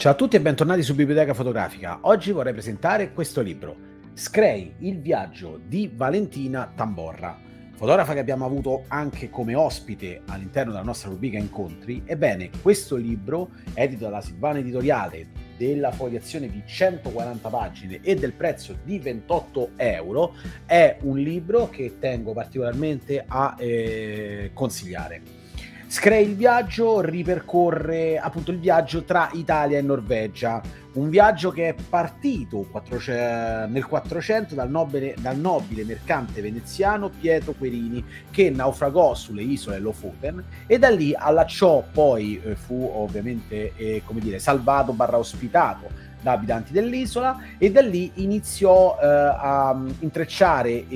Ciao a tutti e bentornati su Biblioteca Fotografica. Oggi vorrei presentare questo libro, Screi, il viaggio di Valentina Tamborra, fotografa che abbiamo avuto anche come ospite all'interno della nostra rubrica Incontri. Ebbene, questo libro, edito dalla Silvana Editoriale, della fogliazione di 140 pagine e del prezzo di 28 euro, è un libro che tengo particolarmente a consigliare. Screi il viaggio ripercorre appunto il viaggio tra Italia e Norvegia, un viaggio che è partito nel 400 dal nobile mercante veneziano Pietro Querini, che naufragò sulle isole Lofoten e da lì allacciò poi fu ovviamente salvato / ospitato da abitanti dell'isola e da lì iniziò a intrecciare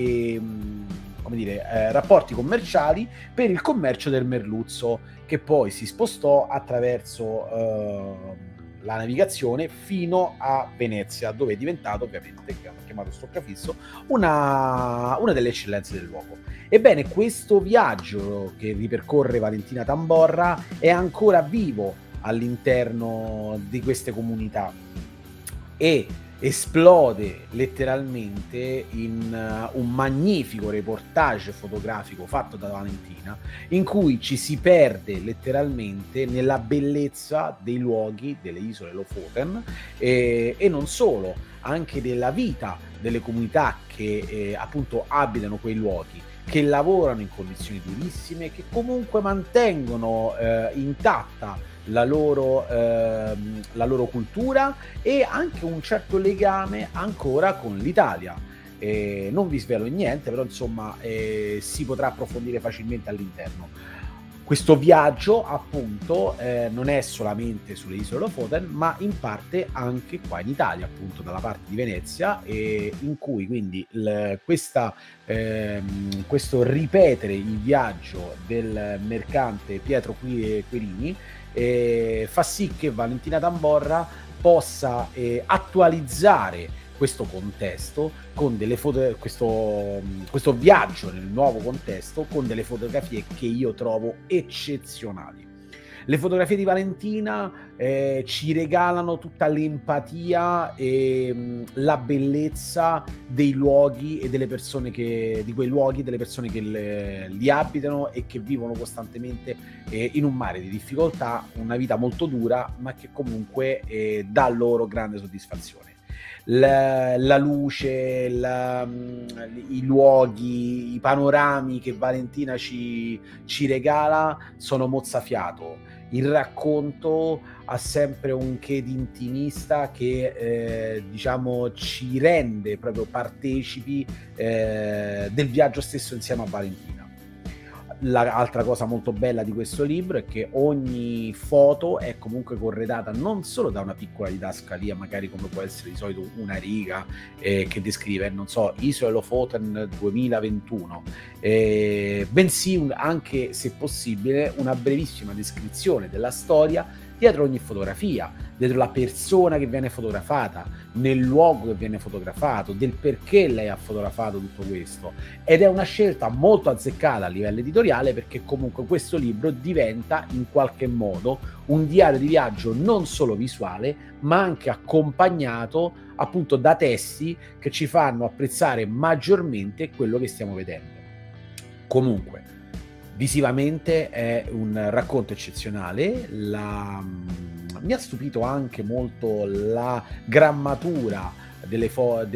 rapporti commerciali per il commercio del merluzzo, che poi si spostò attraverso la navigazione fino a Venezia, dove è diventato ovviamente, chiamato stoccafisso, una delle eccellenze del luogo. Ebbene, questo viaggio che ripercorre Valentina Tamborra è ancora vivo all'interno di queste comunità e esplode letteralmente in un magnifico reportage fotografico fatto da Valentina, in cui ci si perde letteralmente nella bellezza dei luoghi delle isole Lofoten e non solo, anche della vita delle comunità che appunto abitano quei luoghi, che lavorano in condizioni durissime, che comunque mantengono intatta la loro cultura e anche un certo legame ancora con l'Italia. Non vi svelo niente, però insomma si potrà approfondire facilmente all'interno. Questo viaggio appunto non è solamente sulle isole Lofoten, ma in parte anche qua in Italia, appunto dalla parte di Venezia, in cui quindi questo ripetere il viaggio del mercante Pietro Querini fa sì che Valentina Tamborra possa attualizzare questo contesto con delle questo viaggio nel nuovo contesto con delle fotografie che io trovo eccezionali. Le fotografie di Valentina ci regalano tutta l'empatia e la bellezza dei luoghi e delle persone di quei luoghi, delle persone che li abitano e che vivono costantemente in un mare di difficoltà, una vita molto dura, ma che comunque dà loro grande soddisfazione. La luce, i luoghi, i panorami che Valentina ci regala sono mozzafiato. Il racconto ha sempre un che di intimista che ci rende proprio partecipi del viaggio stesso insieme a Valentina. L'altra cosa molto bella di questo libro è che ogni foto è comunque corredata non solo da una piccola didascalia, magari come può essere di solito una riga che descrive, non so, Isole Lofoten 2021, bensì anche, se possibile, una brevissima descrizione della storia dietro ogni fotografia, dietro la persona che viene fotografata, nel luogo che viene fotografato, del perché lei ha fotografato tutto questo. Ed è una scelta molto azzeccata a livello editoriale, perché comunque questo libro diventa in qualche modo un diario di viaggio non solo visuale, ma anche accompagnato appunto da testi che ci fanno apprezzare maggiormente quello che stiamo vedendo. Comunque, visivamente è un racconto eccezionale. Mi ha stupito anche molto la grammatura dei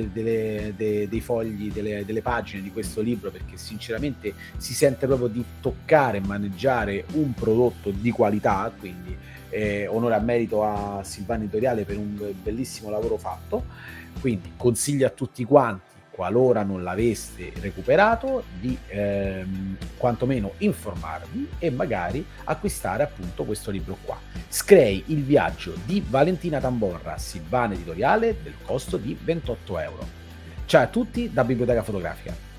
fogli, delle pagine di questo libro, perché sinceramente si sente proprio di toccare e maneggiare un prodotto di qualità, quindi onore a merito a Silvana Editoriale per un bellissimo lavoro fatto. Quindi consiglio a tutti quanti, qualora non l'aveste recuperato, di quantomeno informarvi e magari acquistare appunto questo libro qua, Screi, il viaggio di Valentina Tamborra, Silvana Editoriale, del costo di 28 euro. Ciao a tutti da Biblioteca Fotografica.